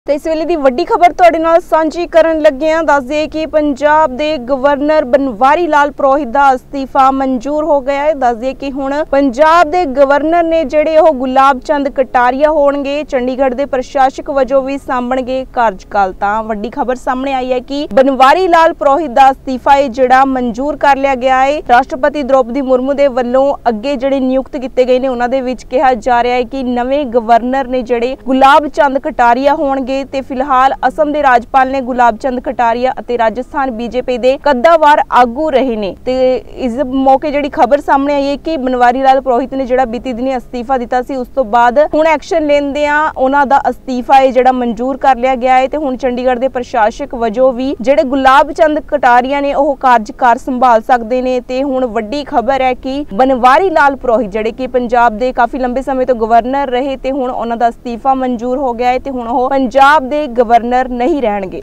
ਤੇ ਇਸ ਵੇਲੇ ਦੀ ਵੱਡੀ ਖਬਰ ਤੁਹਾਡੇ ਨਾਲ ਸਾਂਝੀ ਕਰਨ ਲੱਗੇ ਹਾਂ। ਦੱਸ ਦਈਏ ਕਿ ਪੰਜਾਬ ਦੇ ਗਵਰਨਰ ਬਨਵਾਰੀ ਲਾਲ ਪੁਰੋਹਿਤ ਦਾ ਅਸਤੀਫਾ ਮਨਜ਼ੂਰ ਹੋ ਗਿਆ ਹੈ। ਦੱਸ ਦਈਏ ਕਿ ਹੁਣ ਪੰਜਾਬ ਦੇ ਗਵਰਨਰ ਨੇ ਜਿਹੜੇ ਉਹ ਗੁਲਾਬ ਚੰਦ ਕਟਾਰੀਆ ਹੋਣਗੇ, ਚੰਡੀਗੜ੍ਹ ਦੇ ਪ੍ਰਸ਼ਾਸਕ ਵਜੋਂ ਵੀ ਸਾਂਭਣਗੇ ਕਾਰਜਕਾਲ। ਤਾਂ ਵੱਡੀ ਖਬਰ ਸਾਹਮਣੇ ਆਈ ਹੈ ਕਿ ਬਨਵਾਰੀ ਲਾਲ ਪੁਰੋਹਿਤ ਦਾ ਅਸਤੀਫਾ ਹੈ ਜਿਹੜਾ ਮਨਜ਼ੂਰ ਕਰ ਲਿਆ ਗਿਆ ਹੈ। ਰਾਸ਼ਟਰਪਤੀ ਦ੍ਰੋਪਦੀ ਮੁਰਮੂ ਦੇ ਵੱਲੋਂ ਅੱਗੇ ਜਿਹੜੇ ਨਿਯੁਕਤ ਕੀਤੇ ਗਏ ਨੇ ਉਹਨਾਂ ਦੇ ਵਿੱਚ ਕਿਹਾ ਜਾ ਰਿਹਾ ਹੈ ਕਿ ਨਵੇਂ ਗਵਰਨਰ ਨੇ ਜਿਹੜੇ ਗੁਲਾਬ ਚੰਦ ਕਟਾਰੀਆ ਹੋਣਗੇ। ਤੇ ਫਿਲਹਾਲ ਅਸਮ ਦੇ ਰਾਜਪਾਲ ਨੇ ਗੁਲਾਬ ਚੰਦ ਕਟਾਰੀਆ ਅਤੇ ਰਾਜਸਥਾਨ ਬੀਜੇਪੀ ਦੇ ਕੱਦਾਵਾਰ ਆਗੂ ਰਹੇ ਨੇ। ਤੇ ਇਸ ਮੌਕੇ ਜਿਹੜੀ ਖਬਰ ਸਾਹਮਣੇ ਆਈ ਹੈ ਕਿ ਬਨਵਾਰੀ ਲਾਲ ਪੁਰੋਹਿਤ ਨੇ ਜਿਹੜਾ ਬੀਤੀ ਦਿਨੀ ਅਸਤੀਫਾ ਦਿੱਤਾ ਸੀ, ਉਸ ਤੋਂ ਬਾਅਦ ਹੁਣ ਐਕਸ਼ਨ ਲੈਂਦਿਆਂ ਉਹਨਾਂ ਦਾ ਅਸਤੀਫਾ ਹੈ ਜਿਹੜਾ ਮਨਜ਼ੂਰ ਕਰ ਲਿਆ ਗਿਆ ਹੈ। ਤੇ ਹੁਣ ਚੰਡੀਗੜ੍ਹ ਦੇ ਪ੍ਰਸ਼ਾਸਕ ਵਜੋਂ ਵੀ ਜਿਹੜੇ ਗੁਲਾਬ ਚੰਦ ਕਟਾਰੀਆ ਨੇ ਉਹ ਕਾਰਜਕਾਰ ਸੰਭਾਲ ਸਕਦੇ ਨੇ। ਤੇ ਹੁਣ ਵੱਡੀ ਖਬਰ ਹੈ ਕਿ ਬਨਵਾਰੀ ਲਾਲ ਪੁਰੋਹਿਤ ਜਿਹੜੇ ਕਿ ਪੰਜਾਬ ਦੇ ਕਾਫੀ ਲੰਬੇ ਸਮੇਂ ਤੋਂ ਗਵਰਨਰ ਰਹੇ ਤੇ ਹੁਣ ਉਹਨਾਂ ਦਾ ਅਸਤੀਫਾ ਮਨਜ਼ੂਰ ਹੋ ਗਿਆ ਹੈ ਤੇ ਹੁਣ ਉਹ ਪੰਜਾਬ ਦੇ ਗਵਰਨਰ ਨਹੀਂ ਰਹਿਣਗੇ।